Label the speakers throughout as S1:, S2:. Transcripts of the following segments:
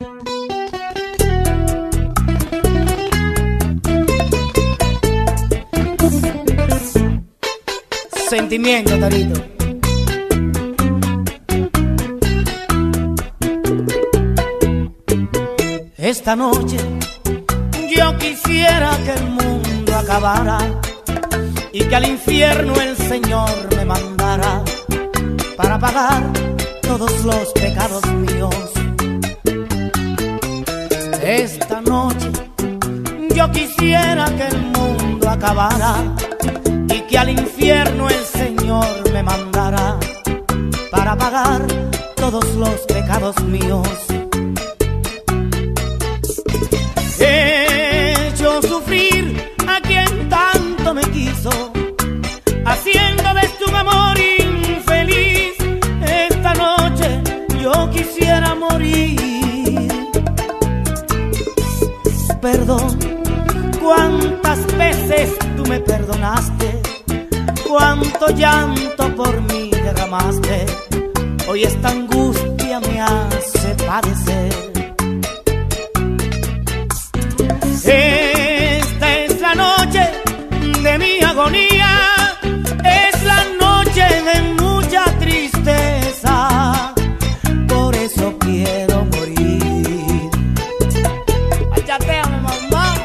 S1: Sentimiento, Torito. Esta noche yo quisiera que el mundo acabara y que al infierno el Señor me mandara para pagar todos los pecados míos. Esta noche yo quisiera que el mundo acabara y que al infierno el Señor me mandara para pagar todos los pecados míos. He hecho sufrir a quien tanto me quiso, haciendo de este un amor infeliz. Esta noche yo quisiera morir. Perdón, cuántas veces tú me perdonaste, cuánto llanto por mí derramaste. Hoy esta angustia me hace padecer. Esta es la noche de mi agonía, es la noche de mucha tristeza. Por eso quiero morir. Ayateame, mamá.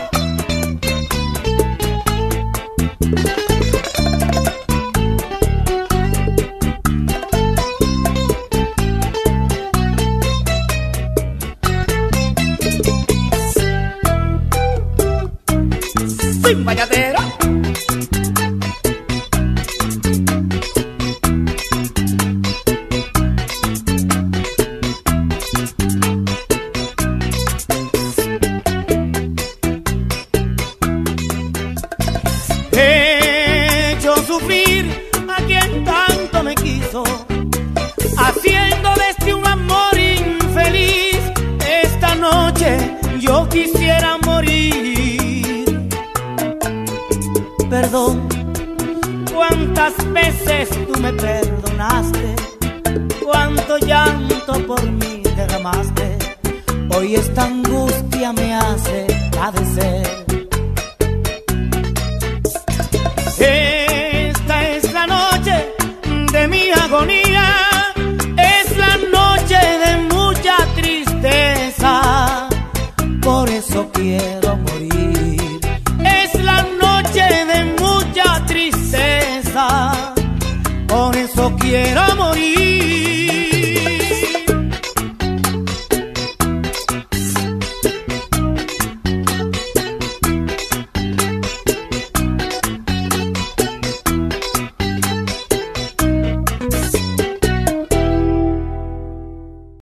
S1: Sin valladera. He hecho sufrir a quien tanto me quiso, haciendo de este un amor infeliz. Esta noche yo quisiera morir. Perdón, cuántas veces tú me perdonaste, cuánto llanto por mí derramaste. Hoy esta angustia me hace padecer.